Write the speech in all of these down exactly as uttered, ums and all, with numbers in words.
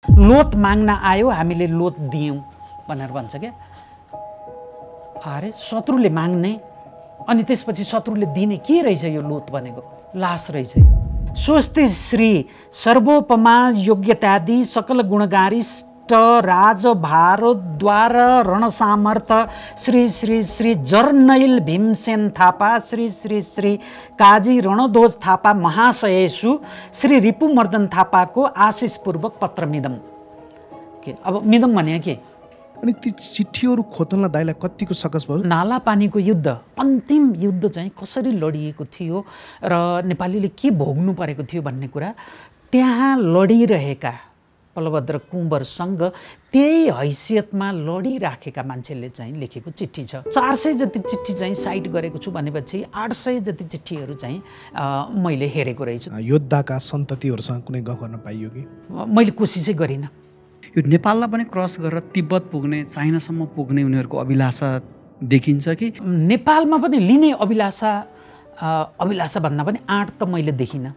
लोत माग्न आयो हामीले लोत दियौँ भनेर भन्छ क्या। अरे शत्रुले माग्ने अनि त्यसपछि शत्रुले दिने के रहेछ यो लोत भनेको? लास रहेछ यो। स्वस्ति श्री सर्वोपमा योग्यतादि सकल गुणगारिष्ट राज भारद्वार रणसामर्थ श्री श्री श्री जर्नैल भीमसेन थापा श्री श्री श्री काजी रणध्वज थापा महाशयेषु श्री रिपुमर्दन थापाको आशिषपूर्वक पत्र मिदम। के अब मिदम भने के? अनि ती चिठीहरू खोतल्न दाइलाई कतिको सकस भयो? नाला पानीको युद्ध, अन्तिम युद्ध चाहिँ कसरी लडिएको थियो र नेपालीले के भोग्नु परेको थियो भन्ने कुरा त्यहाँ लडिरहेका बलभद्र कुँवरसँग त्यही हैसियतमा लडिराखेका मान्छेले चाहिँ लेखेको चिठी छ। चार सय जति चिठी चाहिँ साइट गरेको छु भनेपछि आठ सय जति चिठीहरू चाहिँ मैले हेरेको रहेछु। योद्धाका सन्ततिहरूसँग कुनै गफ गर्न पाइयो कि? मैले कोसिसै गरिनँ। यो नेपाललाई पनि क्रस गरेर तिब्बत पुग्ने, चाइनासम्म पुग्ने उनीहरूको अभिलाषा देखिन्छ कि? नेपालमा पनि लिने अभिलाषा अभिलाषा भन्दा पनि आँट त मैले देखिनँ।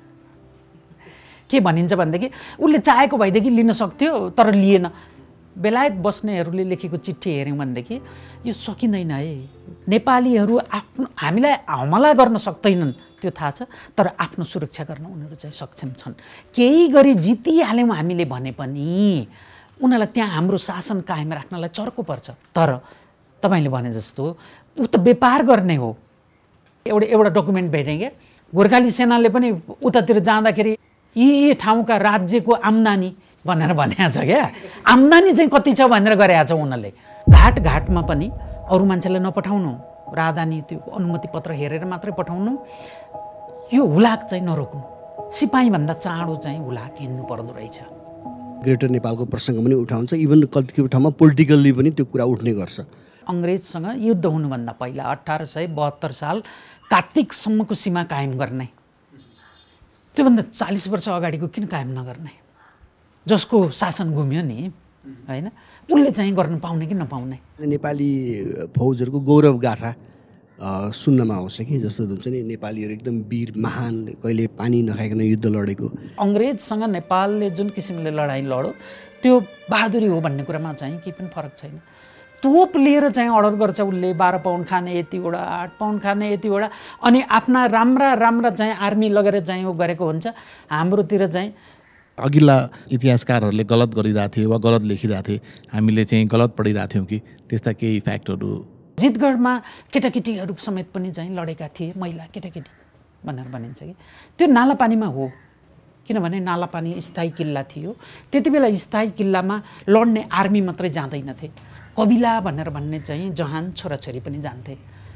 के भनिन्छ भनेदेखि उसले चाहेको भएदेखि लिन सक्थ्यो तर लिएन। बेलायत बस्नेहरूले लेखेको चिठी हेऱ्यौँ भनेदेखि यो सकिँदैन है, नेपालीहरू आफ्नो हामीलाई हमला गर्न सक्दैनन् त्यो थाहा छ, तर आफ्नो सुरक्षा गर्न उनीहरू चाहिँ सक्षम छन्। केही गरी जितिहाल्यौँ हामीले भने पनि उनीहरूलाई त्यहाँ हाम्रो शासन कायम राख्नलाई चर्को पर्छ। तर तपाईँले भने जस्तो ऊ त व्यापार गर्ने हो। एउटा एउटा डकुमेन्ट भेटेँ क्या, गोर्खाली सेनाले पनि उतातिर जाँदाखेरि यी यी ठाउँका राज्यको आम्दानी भनेर भनेको छ क्या। आम्दानी चाहिँ कति छ भनेर गरेका छ उनीहरूले। घाट घाटमा पनि अरू मान्छेलाई नपठाउनु, राजधानी त्यो अनुमति पत्र हेरेर मात्रै पठाउनु, यो हुलाक चाहिँ नरोक्नु। सिपाहीभन्दा चाँडो चाहिँ हुलाक हिँड्नु पर्दो रहेछ। ग्रेटर नेपालको प्रसङ्ग पनि उठाउँछ, इभन कतिपय ठाउँमा पोलिटिकल्ली पनि त्यो कुरा उठ्ने गर्छ। अङ्ग्रेजसँग युद्ध हुनुभन्दा पहिला अठार सय बहत्तर साल कार्तिकसम्मको सीमा कायम गर्ने, त्योभन्दा चालिस वर्ष अगाडिको किन कायम नगर्ने? जसको शासन घुम्यो नि होइन, उसले चाहिँ गर्न पाउने कि नपाउने? नेपाली फौजहरूको गौरव गाथा सुन्नमा आउँछ कि, जस्तो हुन्छ नि नेपालीहरू एकदम वीर महान, कहिले पानी नखाइकन युद्ध लडेको। अङ्ग्रेजसँग नेपालले जुन किसिमले लडाइँ लड्यो त्यो बहादुरी हो भन्ने कुरामा चाहिँ केही पनि फरक छैन। तोप लिएर चाहिँ अर्डर गर्छ उसले, बाह्र पाउन्ड खाने यतिवटा, आठ पाउन्ड खाने यतिवटा, अनि आफ्ना राम्रा राम्रा चाहिँ आर्मी लगेर चाहिँ ऊ गरेको हुन्छ। हाम्रोतिर चाहिँ अघिल्ला इतिहासकारहरूले गलत गरिरहेको थियो वा गलत लेखिरहेको थिए, हामीले चाहिँ गलत पढिरहेको थियौँ कि? त्यस्ता केही फ्याक्टहरू? जितगढमा केटाकेटीहरू समेत पनि चाहिँ लडेका थिए, महिला केटाकेटी भनेर भनिन्छ कि। त्यो नालापानीमा हो, किनभने नालापानी स्थायी किल्ला थियो। त्यति बेला स्थायी किल्लामा लड्ने आर्मी मात्रै जाँदैनथे, कबिला भनेर भन्ने चाहिँ जहान छोराछोरी पनि जान्थे।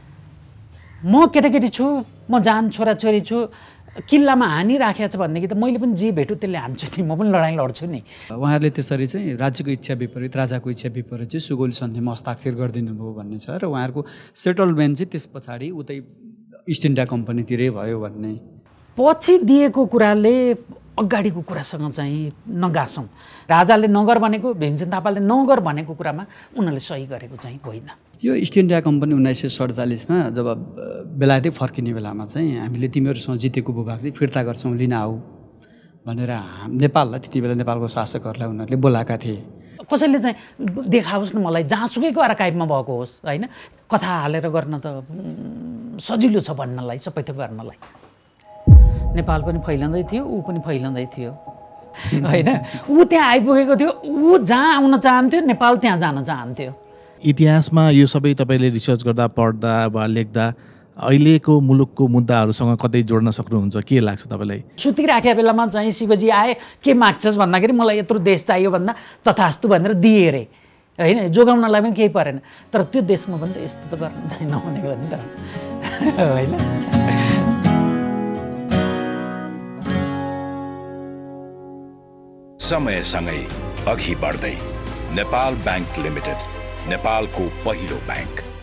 म केटाकेटी छु, म जान छोराछोरी छु, किल्लामा हानिराखेको छ भनेदेखि त मैले पनि जे भेट्छु त्यसले हान्छु नि, म पनि लडाइँ लड्छु नि। उहाँहरूले त्यसरी चाहिँ राज्यको इच्छा विपरीत, राजाको इच्छा विपरीत चाहिँ सुगौली सन्धिमा हस्ताक्षर गरिदिनु भयो भन्ने छ र उहाँहरूको सेटलमेन्ट चाहिँ त्यस पछाडि उतै इस्ट इन्डिया कम्पनीतिरै भयो भन्ने। पछि दिएको कुराले अगाडिको कुरासँग चाहिँ नगासौँ। राजाले नगर भनेको, भीमसेन थापाले नगर भनेको कुरामा उनीहरूले सही गरेको चाहिँ होइन। यो इस्ट इन्डिया कम्पनी उन्नाइस सय सडचालिसमा जब बेलायतै फर्किने बेलामा चाहिँ हामीले तिमीहरूसँग जितेको भूभाग चाहिँ फिर्ता गर्छौँ, लिन आऊ भनेर नेपाललाई, त्यति बेला नेपालको शासकहरूलाई उनीहरूले बोलाएका थिए। कसैले चाहिँ देखाओस् न मलाई, जहाँसुकैको आर्काइभमा भएको होस् होइन, कथा हालेर गर्न त सजिलो छ भन्नलाई, सबै थोक गर्नलाई। नेपाल पनि फैलिँदै थियो, ऊ पनि फैलिँदै थियो होइन। ऊ त्यहाँ आइपुगेको थियो, ऊ जहाँ आउन चाहन्थ्यो नेपाल त्यहाँ जान चाहन्थ्यो। इतिहासमा यो सबै तपाईँले रिसर्च गर्दा, पढ्दा वा लेख्दा अहिलेको मुलुकको मुद्दाहरूसँग कतै जोड्न सक्नुहुन्छ? के लाग्छ तपाईँलाई? सुतिराखेको बेलामा चाहिँ शिवजी आए, के माग्छस् भन्दाखेरि मलाई यत्रो देश चाहियो भन्दा तथास्तु भनेर दिए अरे होइन, जोगाउनलाई पनि केही परेन। तर त्यो देशमा पनि त यस्तो त गर्न चाहिँ नहुनेको हो नि त होइन। समयसँगै अघि बढ्दै नेपाल बैंक लिमिटेड, नेपालको पहिलो बैंक।